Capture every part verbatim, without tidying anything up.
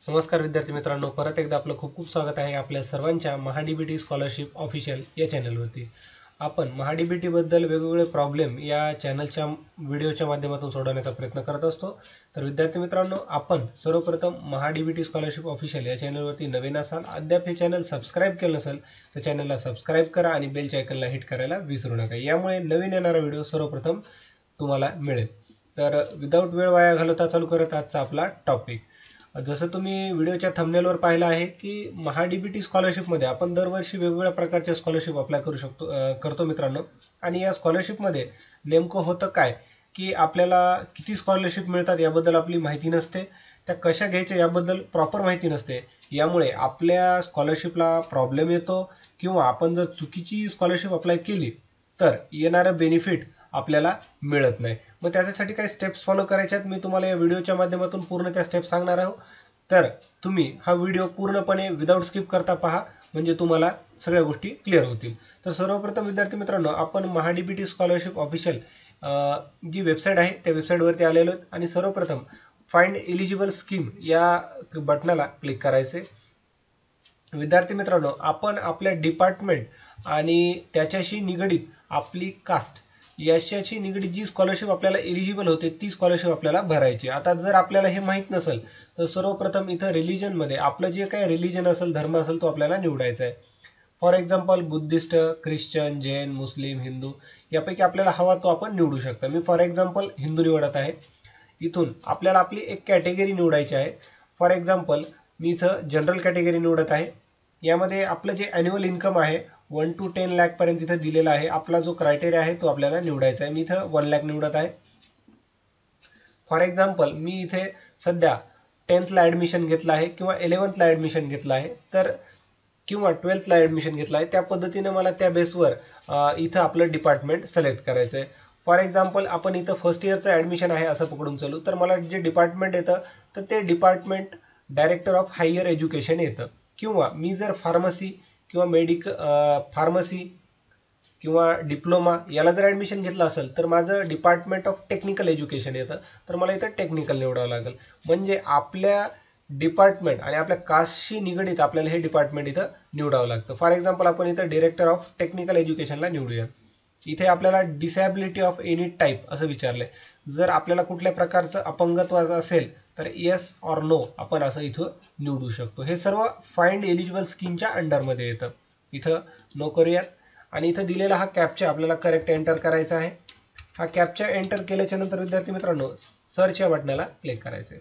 नमस्कार विद्यार्थी मित्रांनो, परत एकदा आपलं खूप खूप स्वागत आहे आपल्या सर्वांच्या महाडीबीटी स्कॉलरशिप ऑफिशियल या चॅनलवरती. आपण महाडीबीटी बद्दल वेगवेगळे प्रॉब्लेम या चॅनलच्या व्हिडिओच्या माध्यमातून सोडवण्याचा प्रयत्न करत असतो. तर विद्यार्थी मित्रांनो, आपण सर्वप्रथम महाडीबीटी स्कॉलरशिप ऑफिशियल या चॅनलवरती नवीन असाल, अद्याप हे चॅनल सबस्क्राईब केलं नसेल तर चॅनलला सबस्क्राईब करा आणि बेलच्या आयकॉनला हिट करायला विसरू नका. यामुळे नवीन येणारा व्हिडिओ सर्वप्रथम तुम्हाला मिळेल. तर विदाऊट वेळ वाया घालवता चालू करत आजचा आपला टॉपिक. जसं तुम्ही व्हिडिओच्या थंबनेलवर पाहिलं आहे की महाडीबीटी स्कॉलरशिपमध्ये आपण दरवर्षी वेगवेगळ्या प्रकारच्या स्कॉलरशिप अप्लाय करू शकतो करतो मित्रांनो. आणि या स्कॉलरशिपमध्ये नेमकं होतं काय की आपल्याला किती स्कॉलरशिप मिळतात याबद्दल आपली माहिती नसते, त्या कशा घ्यायच्या याबद्दल प्रॉपर माहिती नसते. यामुळे आपल्या स्कॉलरशिपला प्रॉब्लेम येतो किंवा आपण जर चुकीची स्कॉलरशिप अप्लाय केली तर येणारं बेनिफिट आपल्याला मिळत नाही. मग त्याच्यासाठी काही स्टेप्स फॉलो करायचे आहेत, मी तुम्हाला या व्हिडिओच्या माध्यमातून पूर्ण त्या स्टेप्स सांगणार आहोत. तर तुम्ही हा व्हिडिओ पूर्णपणे विदाऊट स्किप करता पहा, म्हणजे तुम्हाला सगळ्या गोष्टी क्लिअर होतील. तर सर्वप्रथम विद्यार्थी मित्रांनो, आपण महाडीबीटी स्कॉलरशिप ऑफिशियल जी वेबसाईट आहे त्या वेबसाईटवरती आलेलो आहोत आणि सर्वप्रथम फाइंड एलिजिबल स्कीम या बटनाला क्लिक करायचे. विद्यार्थी मित्रांनो, आपण आपल्या डिपार्टमेंट आणि त्याच्याशी निगडीत आपली कास्ट याच्याशी निगडीत जी स्कॉलरशिप आपल्याला एलिजिबल होते ती स्कॉलरशिप आपल्याला भरायची. आता जर आपल्याला हे माहीत नसेल तर सर्वप्रथम इथं रिलिजनमध्ये आपलं जे काही रिलिजन असेल, धर्म असेल, तो आपल्याला निवडायचा आहे. For example Buddhist, Christian, Jain, Muslim, Hindu यापैकी आपल्याला हवा तो आपण निवडू शकता. मी फॉर एक्झाम्पल हिंदू निवडत आहे. इथून आपल्याला आपली एक कॅटेगरी निवडायची आहे. फॉर एक्झाम्पल मी इथं जनरल कॅटेगरी निवडत आहे. यामध्ये आपलं जे ॲन्युअल इन्कम आहे वन टू टेन लॅक पर्यंत इथं दिलेला आहे. आपला जो क्रायटेरिया आहे तो आपल्याला निवडायचा आहे. मी इथं वन लॅक निवडत आहे. फॉर एक्झाम्पल मी इथे सध्या टेन्थला ॲडमिशन घेतलं आहे किंवा इलेव्हन्थला ॲडमिशन घेतलं आहे तर किंवा ट्वेल्थला ॲडमिशन घेतलं आहे, त्या पद्धतीने मला त्या बेसवर इथं आपलं डिपार्टमेंट सिलेक्ट करायचं आहे. फॉर एक्झाम्पल आपण इथं फर्स्ट इयरचं ॲडमिशन आहे असं पकडून चालू, तर मला जे डिपार्टमेंट येतं तर ते department director of higher education येतं. किंवा मी जर फार्मसी किंवा मेडिक फार्मसी किंवा डिप्लोमा याला जर ॲडमिशन घेतलं असेल तर माझं डिपार्टमेंट ऑफ टेक्निकल एज्युकेशन येतं, तर मला इथं टेक्निकल निवडावं लागेल. म्हणजे आपल्या डिपार्टमेंट आणि आपल्या कास्टशी निगडीत आपल्याला हे डिपार्टमेंट इथं निवडावं लागतं. फॉर एक्झाम्पल आपण इथं डिरेक्टर ऑफ टेक्निकल एज्युकेशनला निवडूया. इथे आपल्याला डिसॅबिलिटी ऑफ एनी टाईप असं विचारलंय. जर आपल्याला कुठल्या प्रकारचं अपंगत्व असेल तर येस ऑर नो आपण असं इथं निवडू शकतो. हे सर्व फाइंड एलिजिबल स्कीमच्या अंडरमध्ये येतं. इथं नो करूयात आणि इथं दिलेला हा कॅप्चा आपल्याला करेक्ट एंटर करायचा आहे. हा कॅप्चा एंटर केल्याच्या नंतर विद्यार्थी मित्रांनो सर्च या बटनाला क्लिक करायचं आहे.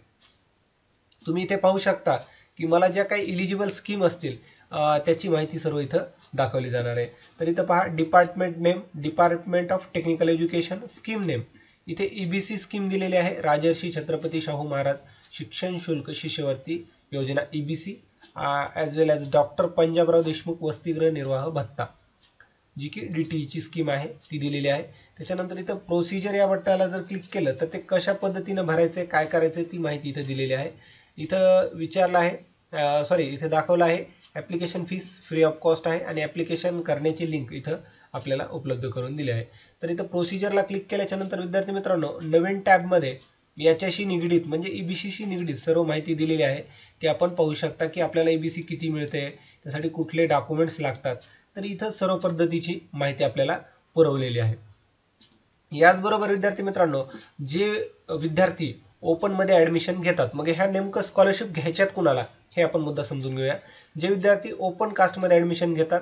तुम्ही इथे पाहू शकता की मला ज्या काही इलिजिबल स्कीम असतील त्याची माहिती सर्व इथं दाखवली जाणार आहे. तर इथं पहा department name, department of technical education, scheme name. इथे ईबीसी स्कीम दिलेली आहे, राजर्षी छत्रपती शाहू महाराज शिक्षण शुल्क शिष्यवृत्ती योजना EBC, as well as doctor Panjabrao Deshmukh वसतिगृह निर्वाह भत्ता, जी की डीटीईची स्कीम आहे ती दिलेली आहे. त्याच्यानंतर इथं प्रोसिजर या बटनाला जर क्लिक केलं तर ते कशा पद्धतीनं भरायचं, काय करायचं ती माहिती इथं दिलेली आहे. इथं विचारलं आहे सॉरी इथे दाखवलं आहे application fees free of cost आहे आणि ॲप्लिकेशन करण्याची लिंक इथं आपल्याला उपलब्ध करून दिली आहे. तर इथं प्रोसिजरला क्लिक केल्याच्या नंतर विद्यार्थी मित्रांनो नवीन टॅबमध्ये याच्याशी निगडीत म्हणजे ईबीसीशी निगडीत सर्व माहिती दिलेली आहे. ती आपण पाहू शकता की आपल्याला ईबीसी किती मिळते, त्यासाठी कुठले डॉक्युमेंट्स लागतात, तर इथं सर्व पद्धतीची माहिती आपल्याला पुरवलेली आहे. याचबरोबर विद्यार्थी मित्रांनो जे विद्यार्थी ओपनमध्ये ॲडमिशन घेतात, मग ह्या नेमकं स्कॉलरशिप घ्यायच्यात कुणाला हे आपण मुद्दा समजून घेऊया. जे विद्यार्थी ओपन कास्टमध्ये ॲडमिशन घेतात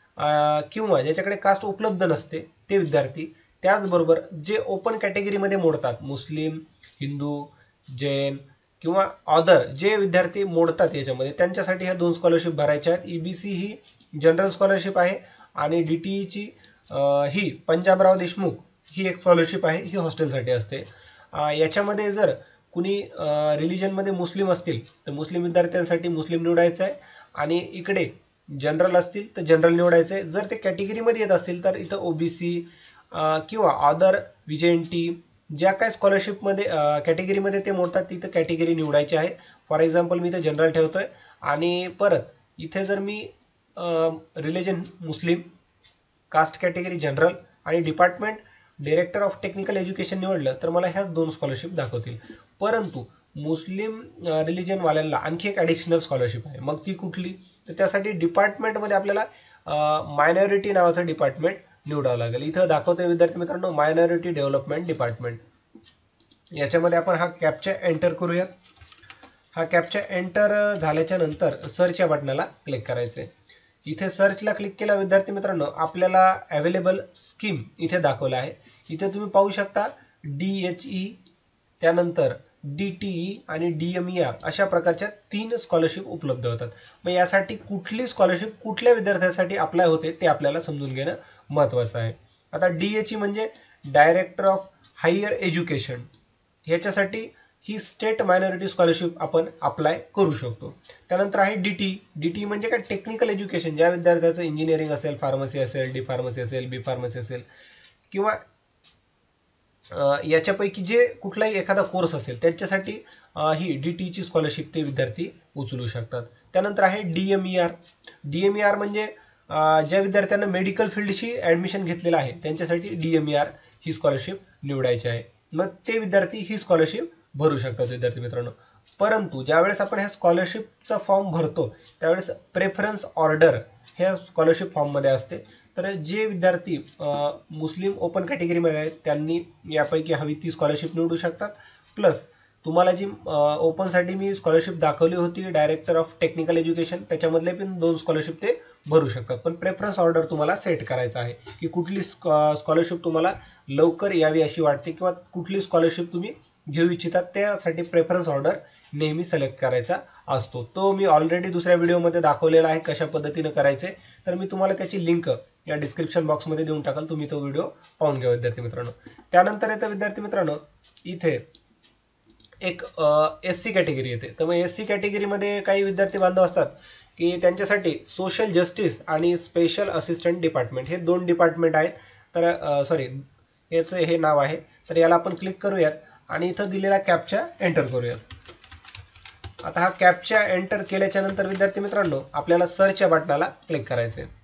किंवा ज्याच्याकडे कास्ट उपलब्ध नसते ते विद्यार्थी, त्याचबरोबर जे ओपन कॅटेगरीमध्ये मोडतात मुस्लिम, हिंदू, जैन किंवा अदर जे विद्यार्थी मोडतात याच्यामध्ये, त्यांच्यासाठी ह्या दोन स्कॉलरशिप भरायच्या आहेत. ईबीसी ही जनरल स्कॉलरशिप आहे आणि डीटीईची ही पंजाबराव देशमुख ही एक स्कॉलरशिप आहे, ही हॉस्टेलसाठी असते. याच्यामध्ये जर कुणी रिलिजनमध्ये मुस्लिम असतील तर मुस्लिम विद्यार्थ्यांसाठी मुस्लिम निवडायचं आहे आणि इकडे जनरल असतील तर जनरल निवडायचं आहे. जर ते कॅटेगरीमध्ये येत असतील तर इथं ओबीसी किंवा अदर व्हीजेएनटी ज्या काय स्कॉलरशिपमध्ये कॅटेगरीमध्ये ते मोडतात तिथं कॅटेगरी निवडायची आहे. फॉर एक्झाम्पल मी इथं जनरल ठेवतोय आणि परत इथे जर मी religion Muslim, caste category general आणि department director of technical education निवडलं तर मला ह्या दोन स्कॉलरशिप दाखवतील. परंतु मुस्लिम रिलिजन वाल्यांना आणखी एक ॲडिशनल स्कॉलरशिप आहे. मग ती कुठली? तर त्यासाठी डिपार्टमेंटमध्ये आपल्याला मायनॉरिटी नावाचं डिपार्टमेंट निवडावं लागेल. इथं दाखवतोय विद्यार्थी मित्रांनो मायनॉरिटी डेव्हलपमेंट डिपार्टमेंट. याच्यामध्ये आपण हा कॅप्चा एंटर करूयात. हा कॅप्चा एंटर झाल्याच्या नंतर सर्च या बटनाला क्लिक करायचं आहे. इथे सर्चला क्लिक केला विद्यार्थी मित्रांनो आपल्याला अवेलेबल स्कीम इथे दाखवलं आहे. इथे तुम्ही पाहू शकता डी एच ई, त्यानंतर डी टी ई आणि डी एम ई आर अशा प्रकारच्या तीन स्कॉलरशिप उपलब्ध होतात. मग यासाठी कुठली स्कॉलरशिप कुठल्या विद्यार्थ्यांसाठी अप्लाय होते ते आपल्याला समजून घेणं महत्त्वाचं आहे. आता डी एच ई म्हणजे डायरेक्टर ऑफ हायर एज्युकेशन, ह्याच्यासाठी ही स्टेट मायनॉरिटी स्कॉलरशिप आपण अप्लाय करू शकतो. त्यानंतर आहे डी टी. डी टी म्हणजे काय टेक्निकल एज्युकेशन, ज्या विद्यार्थ्याचं इंजिनिअरिंग असेल, फार्मसी असेल, डी फार्मसी असेल, बी फार्मसी असेल किंवा याच्यापैकी जे कुठलाही एखादा कोर्स असेल त्यांच्यासाठी ही डी टीची स्कॉलरशिप ते विद्यार्थी उचलू शकतात. त्यानंतर आहे D M E R. D M E R म्हणजे ज्या विद्यार्थ्यांना मेडिकल फील्डशी ॲडमिशन घेतलेलं आहे त्यांच्यासाठी डी एम ई आर ही स्कॉलरशिप निवडायची आहे. मग ते विद्यार्थी ही स्कॉलरशिप भरू शकतात विद्यार्थी मित्रांनो. परंतु ज्यावेळेस आपण ह्या स्कॉलरशिपचा फॉर्म भरतो त्यावेळेस प्रेफरन्स ऑर्डर ह्या स्कॉलरशिप फॉर्ममध्ये असते. तर जे विद्यार्थी मुस्लिम ओपन कॅटेगरीमध्ये आहेत त्यांनी यापैकी हवी ती स्कॉलरशिप निवडू शकतात. प्लस तुम्हाला जी ओपनसाठी मी स्कॉलरशिप दाखवली होती डायरेक्टर ऑफ टेक्निकल एज्युकेशन, त्याच्यामधले पण दोन स्कॉलरशिप ते भरू शकतात. पण प्रेफरन्स ऑर्डर तुम्हाला सेट करायचा आहे की कुठली स्कॉलरशिप तुम्हाला लवकर यावी अशी वाटते किंवा कुठली स्कॉलरशिप तुम्ही घेऊ इच्छितात, त्यासाठी प्रेफरन्स ऑर्डर नेहमी सिलेक्ट करायचा असतो. तो मी ऑलरेडी दुसऱ्या व्हिडिओमध्ये दाखवलेला आहे कशा पद्धतीने करायचे. तर मी तुम्हाला त्याची लिंक या डिस्क्रिप्शन बॉक्समध्ये देऊन टाकाल, तुम्ही तो व्हिडिओ पाहून घ्या विद्यार्थी मित्रांनो. त्यानंतर येतं विद्यार्थी मित्रांनो इथे एक एस सी कॅटेगरी येते. तर मग एस सी कॅटेगरीमध्ये काही विद्यार्थी बांधव असतात की त्यांच्यासाठी सोशल जस्टिस आणि स्पेशल असिस्टंट डिपार्टमेंट हे दोन डिपार्टमेंट आहेत. तर सॉरी याचं हे नाव आहे. तर याला आपण क्लिक करूयात आणि इथं दिलेला कॅप्चा एंटर करूयात. आता हा कॅप्चा एंटर केल्याच्या नंतर विद्यार्थी मित्रांनो आपल्याला सर्च या बटनाला क्लिक करायचं आहे.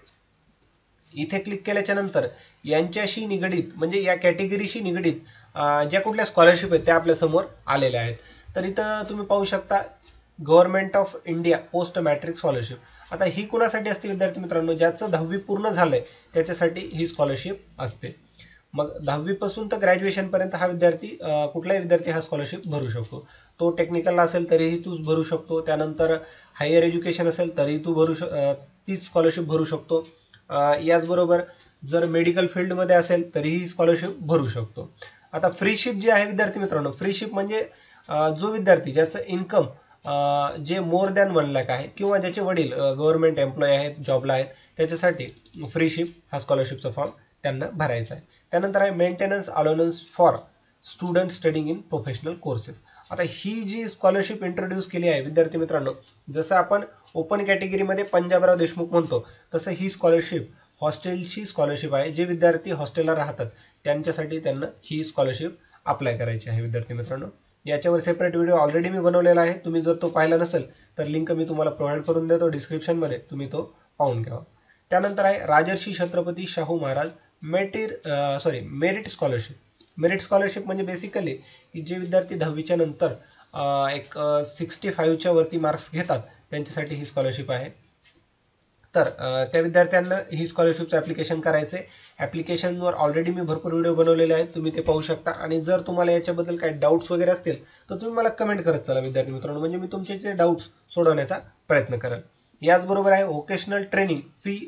इथे क्लिक केल्याच्या नंतर यांच्याशी निगडीत म्हणजे या कॅटेगरीशी निगडीत ज्या कुठल्या स्कॉलरशिप आहेत त्या आपल्या समोर आलेल्या आहेत. तर इथं तुम्ही पाहू शकता government of India post matric scholarship. आता ही कुणासाठी असते विद्यार्थी मित्रांनो? ज्याचं दहावी पूर्ण झालंय त्याच्यासाठी ही स्कॉलरशिप असते. मग दहावी पासून तर ग्रॅज्युएशन पर्यंत हा विद्यार्थी कुठलाही विद्यार्थी हा स्कॉलरशिप भरू शकतो. तो टेक्निकलला असेल तरीही तू भरू शकतो. त्यानंतर हायर एज्युकेशन असेल तरीही तू भरू शक तीच स्कॉलरशिप भरू शकतो. याचबरोबर जर मेडिकल फील्डमध्ये असेल तरीही स्कॉलरशिप भरू शकतो. आता फ्रीशिप जी आहे विद्यार्थी मित्रांनो, फ्रीशिप म्हणजे जो विद्यार्थी ज्याचं इन्कम जे मोर दॅन वन लाख आहे किंवा ज्याचे वडील गव्हर्नमेंट एम्प्लॉई आहेत, जॉबला आहेत, त्याच्यासाठी फ्रीशिप हा स्कॉलरशिपचा फॉर्म त्यांना भरायचा आहे. त्यानंतर आहे maintenance allowance for student studying in professional courses. आता ही जी स्कॉलरशिप इंट्रोड्यूस केली आहे विद्यार्थी मित्रांनो, जसं आपण ओपन कॅटेगरीमध्ये पंजाबराव देशमुख म्हणतो तसं ही स्कॉलरशिप हॉस्टेलची स्कॉलरशिप आहे. जे विद्यार्थी हॉस्टेलला राहतात त्यांच्यासाठी त्यांना ही स्कॉलरशिप अप्लाय करायची आहे विद्यार्थी मित्रांनो. याच्यावर सेपरेट व्हिडिओ ऑलरेडी मी बनवलेला आहे. तुम्ही जर तो पाहिला नसेल तर लिंक मी तुम्हाला प्रोव्हाइड करून देतो डिस्क्रिप्शनमध्ये, तुम्ही तो पाहून घ्यावा. त्यानंतर आहे राजर्षी छत्रपती शाहू महाराज मेटिर sorry merit scholarship. Merit scholarship म्हणजे बेसिकली की जे विद्यार्थी दहावीच्या नंतर एक सिक्स्टी फाईव्हच्या वरती मार्क्स घेतात त्यांच्यासाठी ही स्कॉलरशिप आहे. तर त्या विद्यार्थ्यांना ही स्कॉलरशिपचं ॲप्लिकेशन करायचं आहे. ॲप्लिकेशनवर ऑलरेडी मी भरपूर व्हिडिओ बनवलेले आहेत, तुम्ही ते पाहू शकता. आणि जर तुम्हाला याच्याबद्दल काही डाऊट्स वगैरे असतील तर तुम्ही मला कमेंट करत चला विद्यार्थी मित्रांनो, म्हणजे मी तुमचे जे डाऊट्स सोडवण्याचा प्रयत्न करेन. याचबरोबर आहे व्होकेशनल ट्रेनिंग फी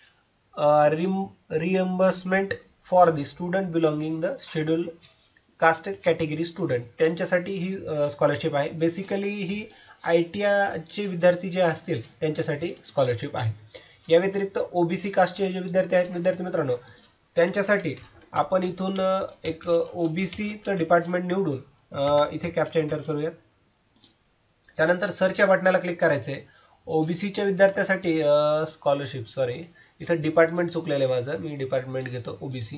रिम reimbursement for the student belonging the schedule caste category student, त्यांच्यासाठी ही स्कॉलरशिप आहे. बेसिकली ही आय टी आयचे विद्यार्थी जे असतील त्यांच्यासाठी स्कॉलरशिप आहे. या व्यतिरिक्त ओबीसी कास्टचे जे विद्यार्थी आहेत विद्यार्थी मित्रांनो त्यांच्यासाठी आपण इथून एक ओबीसीचं डिपार्टमेंट निवडून इथे कॅप्चा एंटर करूयात. त्यानंतर सर्चच्या बटनाला क्लिक करायचं आहे. ओबीसीच्या विद्यार्थ्यासाठी स्कॉलरशिप सॉरी इथं डिपार्टमेंट चुकलेलं आहे माझं, मी डिपार्टमेंट घेतो ओबीसी.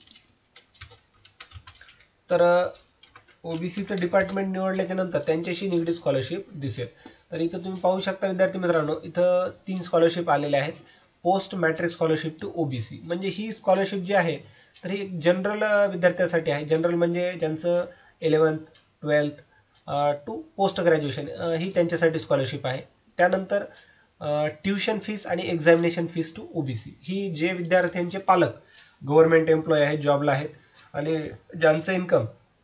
तर ओबीसीचं डिपार्टमेंट निवडल्याच्या नंतर त्यांच्याशी निगडीत स्कॉलरशिप दिसेल. तर इथं तुम्ही पाहू शकता विद्यार्थी मित्रांनो इथं तीन स्कॉलरशिप आलेल्या आहेत. Post matric scholarship to OBC म्हणजे ही स्कॉलरशिप जी आहे तर ही जनरल विद्यार्थ्यांसाठी आहे. जनरल म्हणजे ज्यांचं eleventh twelfth to post graduation ही त्यांच्यासाठी स्कॉलरशिप आहे. त्यानंतर ट्युशन फीस आणि एक्झामिनेशन फीस टू ओबीसी ही जे विद्यार्थ्यांचे पालक गव्हर्नमेंट एम्प्लॉय आहेत, जॉबला आहेत आणि ज्यांचं income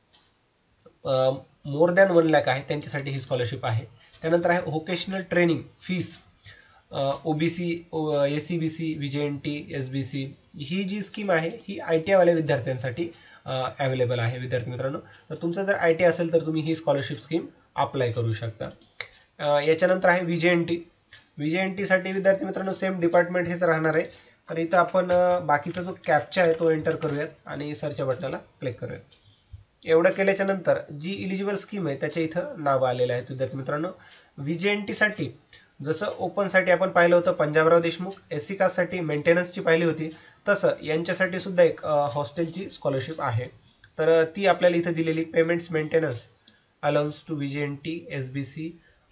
more than one lakh आहे त्यांच्यासाठी ही स्कॉलरशिप आहे. त्यानंतर आहे vocational training fees OBC, ESBC, VJNT, SBC ही जी स्कीम आहे ही आय टी आयवाल्या विद्यार्थ्यांसाठी अवेलेबल आहे विद्यार्थी मित्रांनो. तर तुमचं जर आय टी असेल तर तुम्ही ही स्कॉलरशिप स्कीम अप्लाय करू शकता. याच्यानंतर आहे व्हीजेएनटी. व्हीजेएनटीसाठी विद्यार्थी मित्रांनो सेम डिपार्टमेंट हेच राहणार आहे. तर इथं आपण बाकीचा जो कॅप्चा आहे तो एंटर करूयात आणि सर्च बटनाला क्लिक करूयात. एवढं केल्याच्या नंतर जी इलिजिबल स्कीम आहे त्याच्या इथं नावं आलेले आहेत विद्यार्थी मित्रांनो. व्हीजेएनटीसाठी जसं ओपनसाठी आपण पाहिलं होतं पंजाबराव देशमुख, एससी कास्टसाठी मेंटेनन्सची पाहिली होती, तसं यांच्यासाठी सुद्धा एक हॉस्टेलची स्कॉलरशिप आहे. तर ती आपल्याला इथं दिलेली payments maintenance allowance to VJNT, SBC,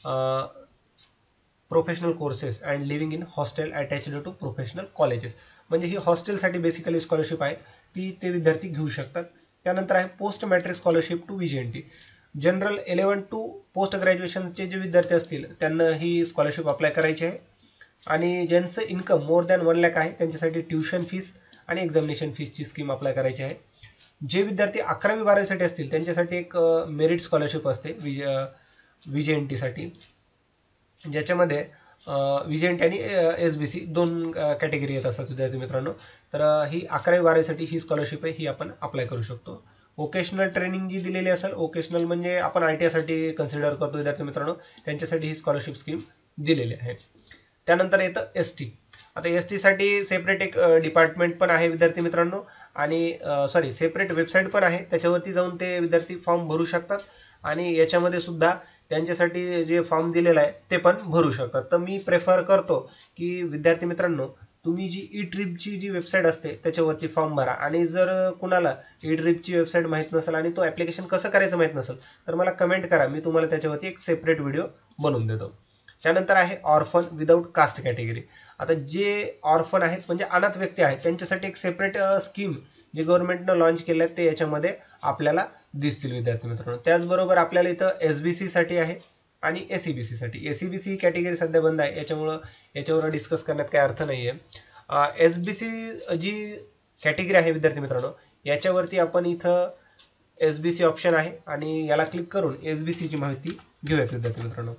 professional courses and living in hostel attached to professional colleges म्हणजे ही हॉस्टेलसाठी बेसिकली स्कॉलरशिप आहे, ती ते विद्यार्थी घेऊ शकतात. त्यानंतर आहे post matric scholarship to VJNT. General eleven to post ग्रॅज्युएशनचे जे विद्यार्थी असतील त्यांना ही स्कॉलरशिप अप्लाय करायची आहे आणि ज्यांचं income more than one lakh आहे त्यांच्यासाठी ट्युशन फीस आणि एक्झामिनेशन फीसची स्कीम अप्लाय करायची आहे. जे विद्यार्थी अकरावी बारावीसाठी असतील त्यांच्यासाठी एक मेरिट स्कॉलरशिप असते व्हीजेएनटीसाठी, ज्याच्यामध्ये व्हीजेएनटी आणि एसबीसी दोन कॅटेगरी येत असतात विद्यार्थी मित्रांनो. तर ही अकरावी बारावीसाठी ही स्कॉलरशिप आहे ही आपण अप्लाय करू शकतो. वोकेशनल ट्रेनिंग जी दिलेली असेल, वोकेशनल म्हणजे आपण आय टी आयसाठी कन्सिडर करतो विद्यार्थी मित्रांनो, त्यांच्यासाठी ही स्कॉलरशिप स्कीम दिलेली आहे. त्यानंतर येतं एस टी. आता एस टीसाठी सेपरेट एक डिपार्टमेंट पण आहे विद्यार्थी मित्रांनो आणि सॉरी सेपरेट वेबसाईट पण आहे, त्याच्यावरती जाऊन ते विद्यार्थी फॉर्म भरू शकतात आणि याच्यामध्ये सुद्धा त्यांच्यासाठी जे फॉर्म दिलेला आहे ते पण भरू शकतात. तर मी प्रेफर करतो की विद्यार्थी मित्रांनो तुम्ही जी ई ट्रिपची जी वेबसाईट असते त्याच्यावरती फॉर्म भरा आणि जर कुणाला ई ट्रिपची वेबसाईट माहीत नसेल आणि तो ॲप्लिकेशन कसं करायचं माहीत नसेल तर मला कमेंट करा, मी तुम्हाला त्याच्यावरती एक सेपरेट व्हिडिओ बनवून देतो. त्यानंतर आहे ऑर्फन विदाऊट कास्ट कॅटेगरी. आता जे ऑर्फन आहेत म्हणजे अनाथ व्यक्ती आहेत त्यांच्यासाठी एक सेपरेट स्कीम जे गव्हर्नमेंटनं लॉन्च केलं आहे ते याच्यामध्ये आपल्याला दिसतील विद्यार्थी मित्रांनो. त्याचबरोबर आपल्याला इथं एसबीसी साठी आहे आणि एसीबीसी साठी. एसीबीसी ही कॅटेगरी सध्या बंद आहे, याच्यामुळं याच्यावर डिस्कस करण्यात काही अर्थ नाही आहे. एसबीसी जी कॅटेगरी आहे विद्यार्थी मित्रांनो याच्यावरती आपण इथं एसबीसी ऑप्शन आहे आणि याला क्लिक करून एसबीसीची माहिती घेऊयात विद्यार्थी मित्रांनो.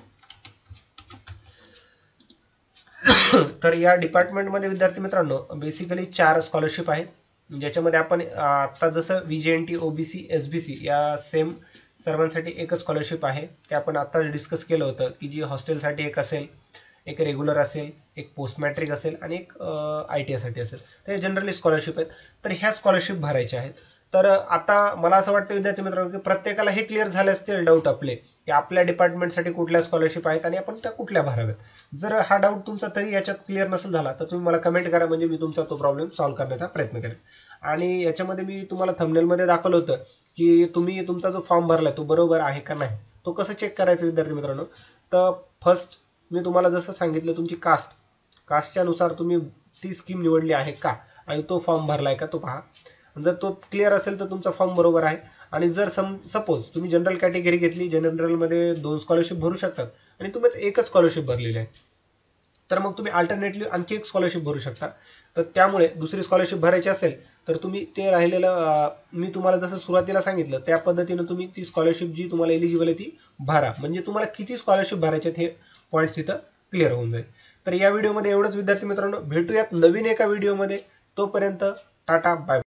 तर या डिपार्टमेंटमध्ये विद्यार्थी मित्रांनो बेसिकली चार स्कॉलरशिप आहेत, ज्याच्यामध्ये आपण आता जसं व्हीजेएनटी, ओबीसी, एसबीसी या सेम सर्वांसाठी एकच स्कॉलरशिप आहे. ते आपण आता डिस्कस केलं होतं की जी हॉस्टेलसाठी एक असेल, एक रेग्युलर असेल, एक पोस्ट मॅट्रिक असेल आणि एक आय टी आयसाठी असेल. ते जनरली स्कॉलरशिप आहेत. तर ह्या स्कॉलरशिप भरायच्या आहेत. तर आता मला असं वाटतं विद्यार्थी मित्रांनो की प्रत्येकाला हे क्लिअर झाले असतील डाऊट आपले की आपल्या डिपार्टमेंटसाठी कुठल्या स्कॉलरशिप आहेत आणि आपण त्या कुठल्या भराव्यात. जर हा डाऊट तुमचा तरी याच्यात क्लिअर नसेल झाला तर तुम्ही मला कमेंट करा, म्हणजे मी तुमचा तो प्रॉब्लेम सॉल्व्ह करण्याचा प्रयत्न करेन. आणि याच्यामध्ये मी तुम्हाला थंबनेलमध्ये दाखवलं होतं की तुम्ही तुमचा जो फॉर्म भरलाय तो बरोबर आहे का नाही, तो कसं चेक करायचं विद्यार्थी मित्रांनो. तर फर्स्ट मी तुम्हाला जसं सांगितलं तुमची कास्ट कास्टच्या नुसार तुम्ही ती स्कीम निवडली आहे का आणि तो फॉर्म भरलाय का तो पहा. जर तो क्लिअर असेल तर तुमचा फॉर्म बरोबर आहे. आणि जर सम सपोज तुम्ही जनरल कॅटेगरी घेतली, जनरलमध्ये दोन स्कॉलरशिप भरू शकतात आणि तुम्ही एकच स्कॉलरशिप भरलेली आहे, तर मग तुम्ही अल्टरनेटली आणखी एक स्कॉलरशिप भरू शकता. तर त्यामुळे दुसरी स्कॉलरशिप भरायची असेल तर तुम्ही ते राहिलेलं मी तुम्हाला जसं सुरुवातीला सांगितलं त्या पद्धतीनं तुम्ही ती स्कॉलरशिप जी तुम्हाला एलिजिबल आहे ती भरा, म्हणजे तुम्हाला किती स्कॉलरशिप भरायचे हे पॉईंट्स इथं क्लिअर होऊन जाईल. तर या व्हिडिओमध्ये एवढंच विद्यार्थी मित्रांनो, भेटूयात नवीन एका व्हिडिओमध्ये. तोपर्यंत टाटा बाय.